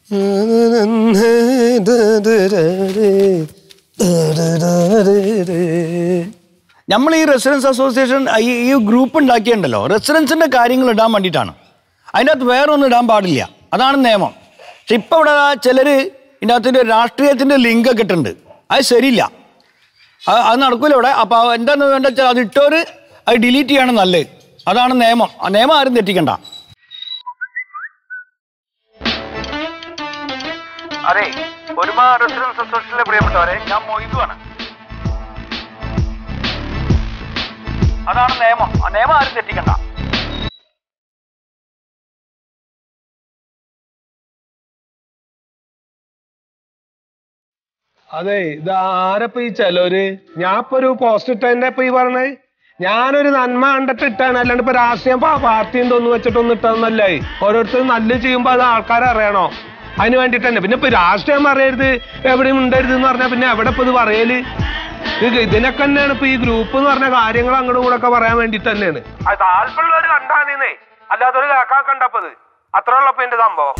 നമ്മൾ ഈ റെസിഡൻസ് അസോസിയേഷൻ ഈ ഗ്രൂപ്പ് ഉണ്ടാക്കിയിട്ടുണ്ടല്ലോ, റെസിഡൻസിൻ്റെ കാര്യങ്ങൾ ഇടാൻ വേണ്ടിയിട്ടാണ്. അതിൻ്റെ അകത്ത് വേറെ ഒന്നും ഇടാൻ പാടില്ല, അതാണ് നിയമം. പക്ഷെ ഇപ്പം ഇവിടെ ചിലർ ഇതിൻ്റെ അകത്തിൻ്റെ രാഷ്ട്രീയത്തിൻ്റെ ലിങ്കൊക്കെ ഇട്ടുണ്ട്, അത് ശരിയില്ല, അത് നടക്കില്ല ഇവിടെ. അപ്പോൾ എന്താണെന്ന് വേണ്ട വെച്ചാൽ അത് ഇട്ടവർ അത് ഡിലീറ്റ് ചെയ്യാണ് നല്ലത്, അതാണ് നിയമം. ആ നിയമം ആരും തെറ്റിക്കണ്ട. അതെ ഒരുമ റെസിഡൻസ് അസോസിയേഷനിലെ പ്രിയപ്പെട്ടവരെ, ഞാൻ മൊയ്തുവാണ്. അതാണ് നിയമം. ആ നിയമം ആരും തെറ്റിക്കണ്ട. അതെ, ഇത് ആരപ്പ ഈ ചിലര് ഞാൻ ഇപ്പൊ ഒരു പോസ്റ്റ് ഇട്ടതിന്റെ ഇപ്പൊ ഈ പറഞ്ഞത് ഞാനൊരു നന്മ കണ്ടിട്ട് ഇട്ടാണ്, അല്ലാണ്ട് ഇപ്പൊ രാഷ്ട്രീയം പാർട്ടി എന്തോന്ന് വെച്ചിട്ടൊന്നും ഇട്ടതെന്നല്ലേ. ഓരോരുത്തർ നല്ല ചെയ്യുമ്പോ അത് ആൾക്കാരെ അറിയണോ, അതിന് വേണ്ടിട്ട് തന്നെ. പിന്നെ ഇപ്പൊ രാഷ്ട്രീയം പറയരുത്, എവിടെയും ഉണ്ടായിരുത് എന്ന് പറഞ്ഞാൽ പിന്നെ എവിടെ ഇപ്പൊ ഇത് പറയല്? ഇതിനൊക്കെ തന്നെയാണ് ഇപ്പൊ ഈ ഗ്രൂപ്പ് എന്ന് പറഞ്ഞ കാര്യങ്ങൾ അങ്ങോട്ടും കൂടെ ഒക്കെ പറയാൻ വേണ്ടിട്ട് തന്നെയാണ്. അത് താല്പര്യമുള്ളവർ കണ്ടാന്നേ, അല്ലാത്തൊരു കേക്കാൻ കണ്ടപ്പത് അത്ര ഉള്ളപ്പോ എന്റെ സംഭവം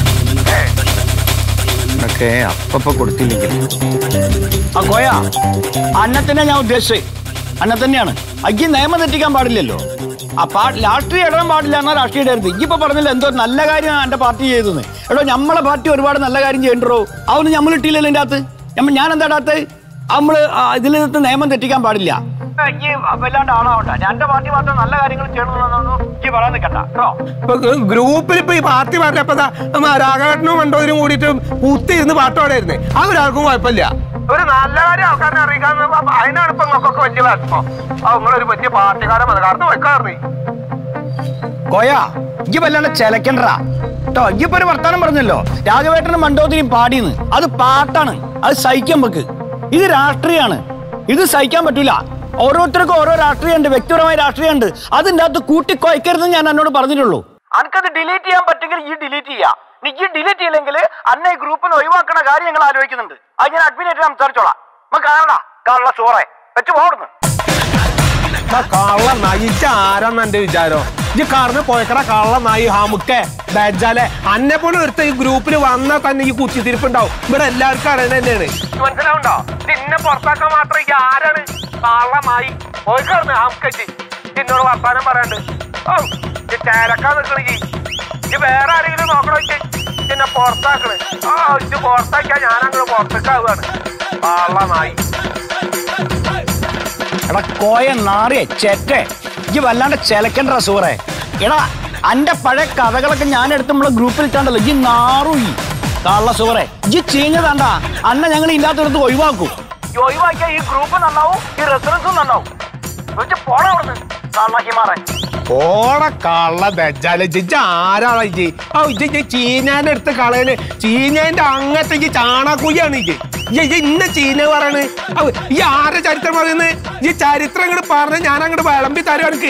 ഒക്കെ അപ്പ കൊടുത്തില്ലെങ്കിൽ ആ കോയ അന്നത്തന്നെ ഞാൻ ഉദ്ദേശിച്ചത്, അന്നെ തന്നെയാണ്. അയ്യ നിയമം തെറ്റിക്കാൻ പാടില്ലല്ലോ. രാഷ്ട്രീയം ഇടാൻ പാടില്ല എന്നാൽ രാഷ്ട്രീയം ഇടരുത്. ഇപ്പൊ പറഞ്ഞില്ല എന്തോ നല്ല കാര്യം എന്റെ പാർട്ടി ചെയ്തെന്ന്. എടോ നമ്മളെ പാർട്ടി ഒരുപാട് നല്ല കാര്യം ചെയ്യണ്ടോ, അതൊന്നും നമ്മൾ ഇട്ടില്ലല്ലോ എൻ്റെ അകത്ത്. ഞാൻ എന്താ ഇടാത്ത? നമ്മള് ഇതിൽ നിന്ന് നിയമം തെറ്റിക്കാൻ പാടില്ല. വല്ലാണ്ട് ആളാവണ്ട, എന്റെ പാർട്ടി മാത്രം നല്ല കാര്യങ്ങൾ ചെയ്യണമെന്നൊന്നും പറയാൻ നിൽക്കണ്ട കേട്ടോ. ഗ്രൂപ്പിൽ ഇപ്പൊ ഈ പാർട്ടി പറഞ്ഞപ്പോ രാഘവേട്ടനും മണ്ടോതിരും കൂടിയിട്ട് കുത്തിയിരുന്ന് പാട്ടോടായിരുന്നേ, അതൊരാൾക്കും കുഴപ്പമില്ല. ഒരു നല്ല കാര്യം ആൾക്കാരെ അറിയിക്കാന്ന് അതിനാണ് ഇപ്പൊ നിങ്ങൾക്കൊക്കെ വലിയ വിഷമം. നിങ്ങളൊരു വലിയ പാർട്ടിക്കാരെ മതകാർന്ന് വെക്കാറുണ്ട്. കോയാ ഇജ്ജ് വല്ലാണ്ട് ചിലക്കണ്ടാ കേട്ടോ. ഇജ്ജിപ്പോ ഒരു വർത്താനം പറഞ്ഞല്ലോ, രാഘവേട്ടനും മണ്ടോതിരിയും പാടിയെന്ന്. അത് പാട്ടാണ്, അത് സഹിക്കാൻ വെക്ക്. ഇത് രാഷ്ട്രീയമാണ്, ഇത് സഹിക്കാൻ പറ്റൂല. ഓരോരുത്തർക്കും ഓരോ രാഷ്ട്രീയമുണ്ട്, വ്യക്തിപരമായ രാഷ്ട്രീയമുണ്ട്. അതിൻ്റെ അകത്ത് കൂട്ടിക്കൊയക്കരുതെന്ന് ഞാൻ എന്നോട് പറഞ്ഞിട്ടുള്ളൂ. അനക്കത് ഡിലീറ്റ് ചെയ്യാൻ പറ്റുമെങ്കിൽ ഈ ഡിലീറ്റ് ചെയ്യാം. നീ ഡിലീറ്റ് ചെയ്യില്ലെങ്കിൽ അന്നെ ഈ ഗ്രൂപ്പിൽ നിന്ന് ഒഴിവാക്കണ കാര്യം ഞങ്ങൾ ആലോചിക്കുന്നുണ്ട്. അത് ഞാൻ അഡ്മിനായിട്ട് സംസാരിച്ചോളാം. നമുക്ക് കാണണ്ട കള്ള ചോറെ വെച്ച് പോടുന്നു. കള്ള നയിച്ച ആരാന്ന് എന്റെ വിചാരോ? ഈ കാരണം പോയക്കട കള്ള നായി ഹാമുക്കെ ബേജാലെ അന്നെ പോലെ ഒരുത്ത ഈ ഗ്രൂപ്പിൽ വന്നാൽ തന്നെ ഈ കുത്തിത്തിരിപ്പുണ്ടാവും. ഇവിടെ എല്ലാവർക്കും അറിയണ തന്നെയാണ്. മനസ്സിലാവുണ്ടോ? നിന്നെ പുറത്താക്കാൻ മാത്രം ഈ ആരാണ് കള്ള നായി പോയിക്കാർന്ന് ഹാമുക്കച്ച് എന്നോട് വർത്താനം പറയാണ്ട്. ഓ ചേരക്കാൻ നിക്കണെങ്കിൽ ഈ വേറെ ആരെങ്കിലും നോക്കണോ എന്നെ പുറത്താക്കണ്. ആ ഇത് പുറത്താക്കിയാ ഞാനങ്ങോട്ട് പുറത്തേക്കാവുകയാണ്. കള്ള നായി എടാ കോയ നാറിയെ ചെറ്റേ, ഈ വല്ലാണ്ട് ചിലക്കണ്ട സൂറേ. എടാ അന്റെ പഴയ കഥകളൊക്കെ ഞാൻ എടുത്ത് നമ്മളെ ഗ്രൂപ്പിൽ ഇട്ടാണ്ടല്ലോ, ഈ നാറു ഈ കള്ള സൂറേ. ഈ ചീഞ്ഞതാണ്ടാ അന്നെ ഞങ്ങൾ ഇല്ലാത്തടത്ത് ഒഴിവാക്കും. ഈ ഒഴിവാക്കിയാൽ ഈ ഗ്രൂപ്പ് നന്നാവും, ഈ റെസിഡൻസും നന്നാവും. പോടാ അവിടുന്ന് കള്ളഹിമാറേ. ഓടെ കള്ള ബെജാല് ജിജ് ആരാളാ ഇജി? ഓ ഇജ് ചീഞ്ഞാന്റെ അടുത്ത് കളയല്, ചീഞ്ഞാന്റെ അങ്ങത്തെ ഈ ചാണാക്കുയ്യാണ് ഇജ്. ഇന്ന ചീന പറയണ്. ഈ ആരെ ചരിത്രം പറയുന്നത്? ഈ ചരിത്രം അങ്ങോട്ട് പറഞ്ഞ് ഞാൻ അങ്ങോട്ട് വിളമ്പി തരും എനിക്ക്.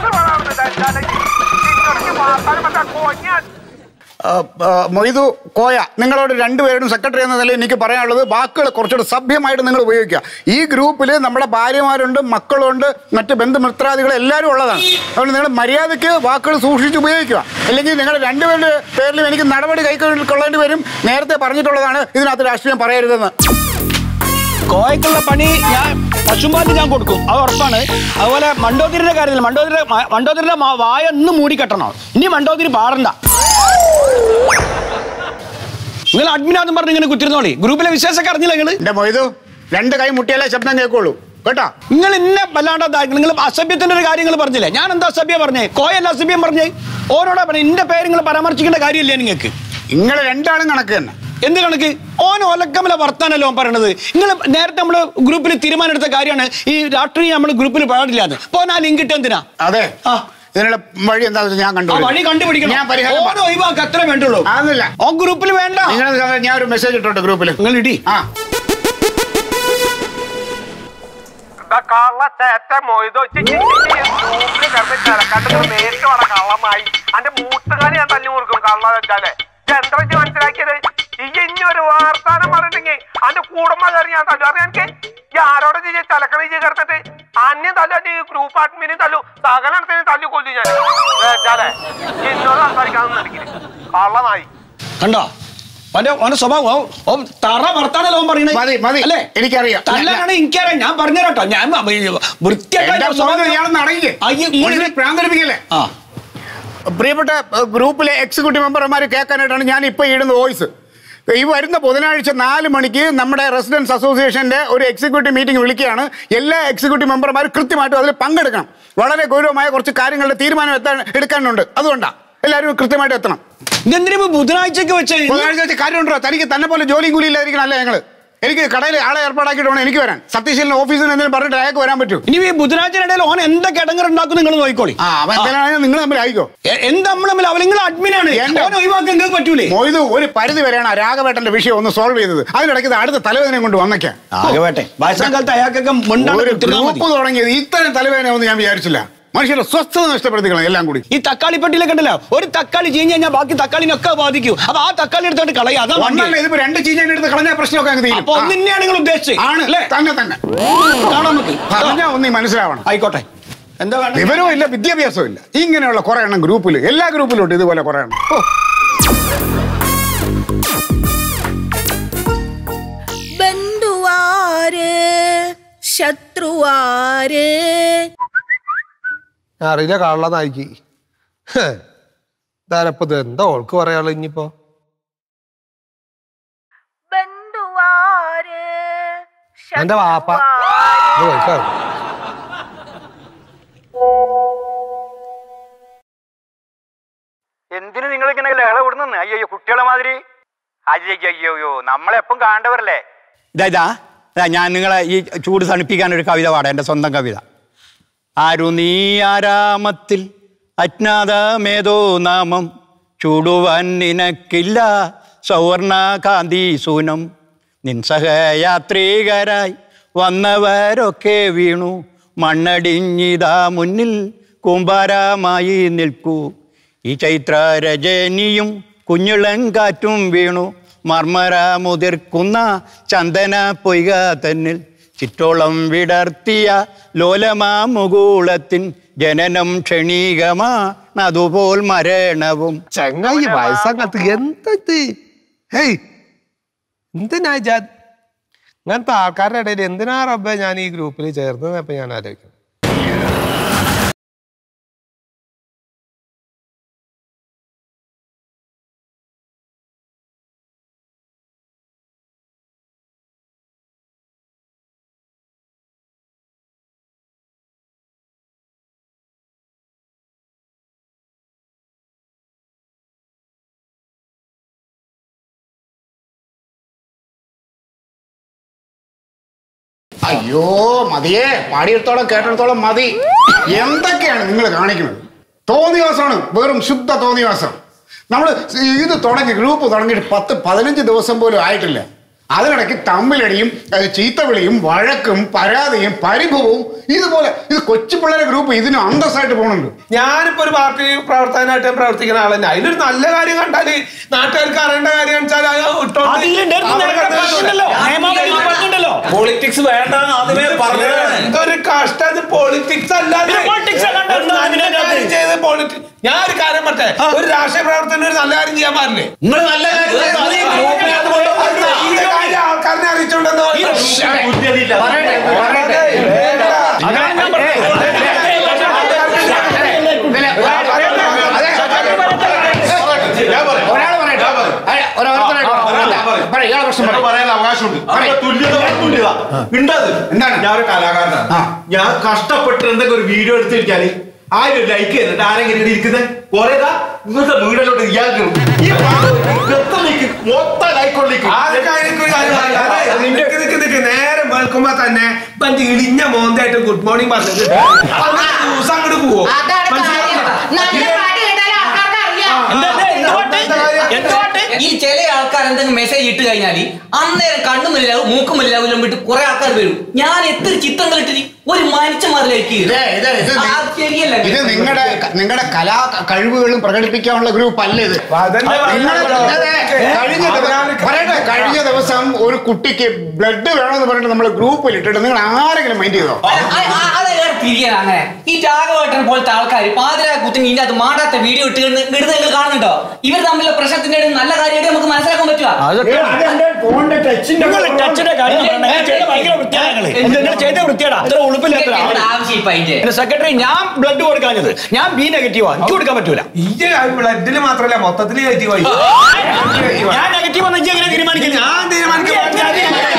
മൊയ്തു കോയ, നിങ്ങളോട് രണ്ടുപേരും സെക്രട്ടറി എന്ന നിലയിൽ എനിക്ക് പറയാനുള്ളത്, വാക്കുകൾ കുറച്ചുകൂടെ സഭ്യമായിട്ട് നിങ്ങൾ ഉപയോഗിക്കുക. ഈ ഗ്രൂപ്പിൽ നമ്മുടെ ഭാര്യമാരുണ്ട്, മക്കളുണ്ട്, മറ്റ് ബന്ധുമിത്രാദികൾ എല്ലാവരും ഉള്ളതാണ്. അതുകൊണ്ട് നിങ്ങൾ മര്യാദയ്ക്ക് വാക്കുകൾ സൂക്ഷിച്ച് ഉപയോഗിക്കുക. അല്ലെങ്കിൽ നിങ്ങളുടെ രണ്ടുപേരുടെ പേരിലും എനിക്ക് നടപടി കൈക്കൊള്ളേണ്ടി വരും. നേരത്തെ പറഞ്ഞിട്ടുള്ളതാണ്, ഇതിനകത്ത് രാഷ്ട്രീയം പറയരുതെന്ന്. കോയക്കുള്ള പണി ഞാൻ പശുമ്പാലിന് ഞാൻ കൊടുക്കും, അത് ഉറപ്പാണ്. അതുപോലെ മണ്ടോതിരിയുടെ കാര്യത്തിൽ മണ്ടോതിരിയുടെ വായ ഒന്ന് മൂടിക്കെട്ടണം. ഇനി മണ്ടോതിരി പാടണ്ട. നിങ്ങൾ അഡ്മിനാന്നും പറഞ്ഞ് ഇങ്ങനെ കുത്തിരുന്നോളി. ഗ്രൂപ്പിലെ വിശേഷമൊക്കെ അറിഞ്ഞില്ല നിങ്ങൾ? എന്റെ മൊയ്തു രണ്ട് കൈ മുട്ടിയാലേ ശബ്ദം കേൾക്കുള്ളൂ കേട്ടോ. നിങ്ങൾ ഇന്നെ വല്ലാണ്ടാ. നിങ്ങൾ അസഭ്യത്തിന്റെ ഒരു കാര്യങ്ങൾ പറഞ്ഞില്ലേ? ഞാൻ എന്താ അസഭ്യം പറഞ്ഞേ? കോയല്ല അസഭ്യം പറഞ്ഞേ. ഓരോടാ പറഞ്ഞേ, എന്റെ പേര് നിങ്ങൾ പരാമർശിക്കേണ്ട കാര്യമില്ലേ നിങ്ങൾക്ക്? നിങ്ങൾ രണ്ടാളും കണക്ക് തന്നെ. എന്ത് കണക്ക്? ഓൻ ഒലക്കമല വർത്താനല്ലോ ഓൻ പറയണത്. നിങ്ങൾ നേരത്തെ നമ്മള് ഗ്രൂപ്പിൽ തീരുമാനം എടുത്ത കാര്യമാണ് ഈ രാഷ്ട്രീയം നമ്മൾ ഗ്രൂപ്പിൽ പാടില്ലാന്ന്. അപ്പൊ ആ ലിങ്ക് ഇട്ട് എന്തിനാ? അതെ, ഇതിനുള്ള വഴി എന്താ ഞാൻ വഴി കണ്ടുപിടിക്കണം. അത്ര വേണ്ടുള്ളൂ. ഓ ഗ്രൂപ്പിൽ വേണ്ട. ഞാൻ ഒരു മെസ്സേജ് ഇട്ടോട്ടെ ഗ്രൂപ്പിൽ, നിങ്ങൾ ഇടി. കള്ളമായി അന്റെ മൂട്ടുകാരി ഞാൻ തല്ലി മുറുക്കും. കള്ള വെച്ചാലേ എന്താ മനസ്സിലാക്കിയത്? ഇനി ഒരു വാർത്താനം പറഞ്ഞിട്ടെങ്കിൽ അന്റെ കൂടന്മാരി ഞാൻ തല്ലു. അറിയാൻ എനിക്ക് ഈ ആരോട് ചെയ്യ തലക്കണ ചെയ്ത് കിടന്നിട്ട് അന്യം തല്ലു, അന്റെ ഈ ഗ്രൂപ്പ് അഡ്മിനും തല്ലു, സകലത്തിനും തല്ലു കൊല്ലു ഞാൻ. എന്നോട് സംസാരിക്കാന്ന് എനിക്ക് കള്ളമായി കണ്ടോ സ്വഭാവം. തറ വർത്താനല്ലോ പറയണേ. എനിക്കറിയാം, എനിക്കറിയാം. ഞാൻ പറഞ്ഞുതരാട്ടോ. ഞാൻ പ്രിയപ്പെട്ട ഗ്രൂപ്പിലെ എക്സിക്യൂട്ടീവ് മെമ്പർമാർ കേൾക്കാനായിട്ടാണ് ഞാൻ ഇപ്പോൾ ഇടുന്ന വോയിസ്. ഈ വരുന്ന ബുധനാഴ്ച 4 മണിക്ക് നമ്മുടെ റെസിഡൻസ് അസോസിയേഷൻ്റെ ഒരു എക്സിക്യൂട്ടീവ് മീറ്റിംഗ് വിളിക്കുകയാണ്. എല്ലാ എക്സിക്യൂട്ടീവ് മെമ്പർമാരും കൃത്യമായിട്ടും അതിൽ പങ്കെടുക്കണം. വളരെ ഗൗരവമായ കുറച്ച് കാര്യങ്ങളുടെ തീരുമാനം എടുക്കാനുണ്ട്. അതുകൊണ്ടാണ് എല്ലാവരും കൃത്യമായിട്ട് എത്തണം. ഇതെന്തിനാ ബുധനാഴ്ചക്ക് വെച്ച് കാര്യമുണ്ടോ? തനിക്ക് തന്നെ പോലെ ജോലിയും കൂലി ഇല്ലാതിരിക്കണല്ലേ ഞങ്ങള്? എനിക്ക് കടയിൽ ആളെ ഏർപ്പാടാക്കിയിട്ട് വേണം എനിക്ക് വരാൻ. സത്യശീലൻ ഓഫീസിൽ എന്തെങ്കിലും പറഞ്ഞിട്ട് അയാൾക്ക് വരാൻ പറ്റൂ? ഇനി ഈ ബുധനാഴ്ചയിടയിൽ ഓൻ എന്തൊക്കെ ഇടങ്ങറുണ്ടാക്കും നിങ്ങൾ നോക്കിക്കോളി. നിങ്ങൾ തമ്മിൽ ആയിക്കോ. എന്ത് നമ്മൾ തമ്മിൽ അവൻ നിങ്ങൾ അഡ്മിനാണ്, ഒഴിവാക്കാൻ നിങ്ങൾക്ക് പറ്റൂലേ? മൊയ്തു ഒരു പരിധി വരെയാണ് രാഘവേട്ടന്റെ വിഷയം ഒന്ന് സോൾവ് ചെയ്തത്. അതിനിടയ്ക്ക് അടുത്ത തലവേദന കൊണ്ട് വന്നേക്കാം. രാഘവേട്ടെ വയസ്സാം കാലത്ത് അയാൾക്കൊക്കെ ഗ്രൂപ്പ് തുടങ്ങിയത് ഇത്തരം തലവേദന ഒന്നും ഞാൻ വിചാരിച്ചില്ല. മനുഷ്യരുടെ സ്വസ്ഥത നഷ്ടപ്പെടുത്തിക്കണം എല്ലാം കൂടി. ഈ തക്കാളി പെട്ടിയിലൊക്കെ ഉണ്ടല്ലോ, ഒരു തക്കാളി ചീഞ്ഞ് കഴിഞ്ഞാൽ ബാക്കി തക്കാളിനൊക്കെ ബാധിക്കും. അപ്പൊ ആ തക്കാളി എടുത്തോട്ട് കളയാ. ഇതിപ്പോ 2 ചീഞ്ഞ എടുത്ത് കളഞ്ഞ പ്രശ്നമൊക്കെ അങ്ങ് തീരും. അപ്പൊ ഒന്നിനെയാണ് നിങ്ങൾ ഉദ്ദേശിച്ചത് ആണ് തന്നെ കാണാൻ നമുക്ക് പറഞ്ഞാൽ ഒന്നീ മനസ്സിലാവണം. ആയിക്കോട്ടെ. എന്താ വിവരവും ഇല്ല, വിദ്യാഭ്യാസവും ഇല്ല. ഇങ്ങനെയുള്ള കുറെ എണ്ണം ഗ്രൂപ്പിൽ, എല്ലാ ഗ്രൂപ്പിലും ഇതുപോലെ കുറെ എണ്ണം. ബന്ധുവാര് ശത്രുവാര് അറിയില്ല. കള്ളനായിക്ക് ധാരപ്പത് എന്താ ഓൾക്ക് പറയാള് ഇനിയിപ്പോ? എന്റെ വാപ്പ എന്തിനു നിങ്ങളിങ്ങനെ ലഹള കൊടുന്നു? അയ്യോ കുട്ടികളെ മാതിരി. അയ്യോ നമ്മളെപ്പം കാണേണ്ടവരല്ലേ. ഇതാ ഞാൻ നിങ്ങളെ ഈ ചൂട് തണുപ്പിക്കാൻ ഒരു കവിത പാടാം, എൻ്റെ സ്വന്തം കവിത. ആരു നീ ആരാമത്തിൽ അജ്ഞാതമേതോ നാമം ചൂടുവാൻ നിനക്കില്ല സൗവർണ കാന്തി സൂനം. നിൻ സഹയാത്രികരായി വന്നവരൊക്കെ വീണു മണ്ണടിഞ്ഞിതാ മുന്നിൽ കൂമ്പാരമായി നിൽക്കൂ. ഈ ചൈത്ര രജനിയും കുഞ്ഞിളം കാറ്റും വീണു മർമര മുതിർക്കുന്ന ചന്ദന പൊയ്ക തന്നിൽ ചിറ്റോളം വിടർത്തിയ ലോലമാ മുകൂളത്തിൻ ജനനം ക്ഷണീകമാണ് അതുപോൽ മരണവും. ചങ്ങായി വയസ്സാം കാലത്ത് എന്തത്? ഹേയ് എന്തിനാ ഇങ്ങനത്തെ ആൾക്കാരുടെ ഇടയിൽ എന്തിനാ റബ്ബേ ഞാൻ ഈ ഗ്രൂപ്പിൽ ചേർന്നതെന്നപ്പോ ഞാൻ ആലോചിക്കും. അയ്യോ മതിയേ, പാടിയെടുത്തോളം കേട്ടെടുത്തോളം മതി. എന്തൊക്കെയാണ് നിങ്ങൾ കാണിക്കുന്നത്? തോന്നിവാസമാണ്, വെറും ശുദ്ധ തോന്നിവാസം. നമ്മൾ ഇത് ഗ്രൂപ്പ് തുടങ്ങിയിട്ട് 10-15 ദിവസം പോലും ആയിട്ടില്ല. അതിനിടയ്ക്ക് തമ്മിലടിയും ചീത്തവിളിയും വഴക്കും പരാതിയും പരിഭവവും. ഇതുപോലെ ഇത് കൊച്ചു പിള്ളേരെ ഗ്രൂപ്പ് ഇതിന് അന്തസ്സായിട്ട് പോകുന്നുണ്ട്. ഞാനിപ്പോ ഒരു പാർട്ടി പ്രവർത്തകനായിട്ട് പ്രവർത്തിക്കുന്ന ആളെന്നെ. അതിലൊരു നല്ല കാര്യം കണ്ടാല് നാട്ടുകാർക്ക് അറിയേണ്ട കാര്യം പൊളിറ്റിക്സ് വേണ്ട എന്തൊരു കഷ്ടം. പൊളിറ്റിക്സ് അല്ലാതെ ഞാൻ ഒരു കാര്യം പറഞ്ഞേ, ഒരു രാഷ്ട്രീയ പ്രവർത്തനം ഒരു നല്ല കാര്യം ചെയ്യാൻ പാടില്ലേ? നിങ്ങൾ നല്ല ആൾക്കാരനെ അറിയിച്ചോണ്ടെന്നോ പറയാൻ അവകാശമുണ്ട്. ഞാൻ ഒരു കലാകാരനാണ്. ഞാൻ കഷ്ടപ്പെട്ട് എന്തൊക്കെ ഒരു വീഡിയോ എടുത്തിരിക്കാന് ആരും ലൈക്ക് ചെയ്തിട്ട് ആരെങ്കിലും ഇരിക്കുന്നത് കൊറേതാ ഇങ്ങനത്തെ വീടിലോട്ട് ഇയാൾക്ക് മൊത്തം ലൈക്കൊള്ളിക്കും. നേരെ വെളുക്കുമ്പോ തന്നെ ഇളിഞ്ഞ മോന്തായിട്ട് ഗുഡ് മോർണിംഗ് പറഞ്ഞത് ദിവസം അങ്ങോട്ട് പോവോ? ഈ ചില ആൾക്കാർ എന്തെങ്കിലും മെസ്സേജ് ഇട്ട് കഴിഞ്ഞാല് അന്നേരം കണ്ണുമില്ലാവും മൂക്കുമില്ലാവും വിട്ട് കുറെ ആൾക്കാർ വരും. ഞാൻ എത്ര ചിത്രങ്ങൾ ഇട്ടിട്ട് ഒരു മനുഷ്യന്മാരിലേക്ക് ഇത് നിങ്ങളുടെ കലാ കഴിവുകളും പ്രകടിപ്പിക്കാനുള്ള ഗ്രൂപ്പ് അല്ല ഇത്. കഴിഞ്ഞ ദിവസം ഒരു കുട്ടിക്ക് ബ്ലഡ് വേണമെന്ന് പറഞ്ഞിട്ട് നമ്മൾ ഗ്രൂപ്പിൽ ഇട്ടിട്ട് നിങ്ങൾ ആരെങ്കിലും മൈൻഡ് ചെയ്തോ? തിരിയാൻ അങ്ങനെ ഈ രാഘവേട്ടൻ പോലത്തെ ആൾക്കാർ പാതിരാ കുത്തിന് ഇതിന്റെ അത് മാടാത്ത വീഡിയോ ഇടുന്നത് നിങ്ങൾ കാണുന്നുണ്ടോ? ഇവർ തമ്മിലുള്ള പ്രശ്നത്തിന്റെ നല്ല കാര്യമായിട്ട് നമുക്ക് മനസ്സിലാക്കാൻ പറ്റുക. സെക്രട്ടറി ഞാൻ ബ്ലഡ് കൊടുക്കാഞ്ഞത് ഞാൻ ബി നെഗറ്റീവാ, എനിക്ക് കൊടുക്കാൻ പറ്റൂല. ബ്ലഡില് മാത്രല്ല മൊത്തത്തില് നെഗറ്റീവായി. ഞാൻ നെഗറ്റീവ് വന്ന് എങ്ങനെ തീരുമാനിക്കും? ഞാൻ തീരുമാനിക്കാൻ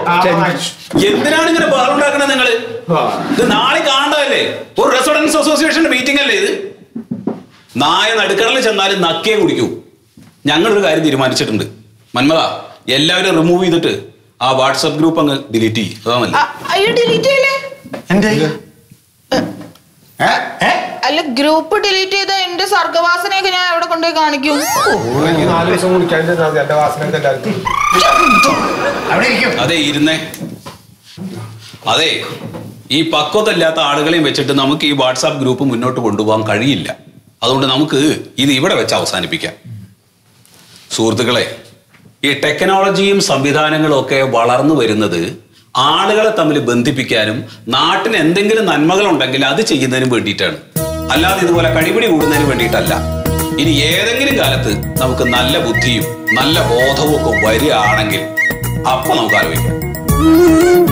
എന്തിനാണ് ഇങ്ങനെ ബഹളുണ്ടാക്കണത് നിങ്ങള്? ഇത് നാളെ കാണണ്ടല്ലേ? ഒരു റെസിഡൻസ് അസോസിയേഷന്റെ മീറ്റിംഗ് അല്ലേ ഇത്? നായ നടുക്കടലിൽ ചെന്നാലും നക്കിയെ കുടിക്കൂ. ഞങ്ങളൊരു കാര്യം തീരുമാനിച്ചിട്ടുണ്ട്. മന്മത, എല്ലാവരും റിമൂവ് ചെയ്തിട്ട് ആ വാട്സപ്പ് ഗ്രൂപ്പ് അങ്ങ് ഡിലീറ്റ് ചെയ്യും. അല്ല, ഗ്രൂപ്പ് ഡിലീറ്റ് ചെയ്ത എന്റെ സർഗവാസനയൊക്കെ ഞാൻ എവിടെ കൊണ്ടുപോയി കാണിക്കും? 4 ദിവസം കുടിക്കാൻ അതെ, ഇരുന്നേ. അതെ, ഈ പക്വതല്ലാത്ത ആളുകളെയും വെച്ചിട്ട് നമുക്ക് ഈ വാട്സാപ്പ് ഗ്രൂപ്പ് മുന്നോട്ട് കൊണ്ടുപോകാൻ കഴിയില്ല. അതുകൊണ്ട് നമുക്ക് ഇത് ഇവിടെ വെച്ച് അവസാനിപ്പിക്കാം. സുഹൃത്തുക്കളെ, ഈ ടെക്നോളജിയും സംവിധാനങ്ങളും ഒക്കെ വളർന്നു വരുന്നത് ആളുകളെ തമ്മിൽ ബന്ധിപ്പിക്കാനും നാട്ടിന് എന്തെങ്കിലും നന്മകൾ ഉണ്ടെങ്കിൽ അത് ചെയ്യുന്നതിനും വേണ്ടിയിട്ടാണ്. അല്ലാതെ ഇതുപോലെ കടിപിടി കൂടുന്നതിന് വേണ്ടിയിട്ടല്ല. ഇനി ഏതെങ്കിലും കാലത്ത് നമുക്ക് നല്ല ബുദ്ധിയും നല്ല ബോധവും ഒക്കെ വരികയാണെങ്കിൽ അപ്പൊ നമുക്ക് ആലോചിക്കാം.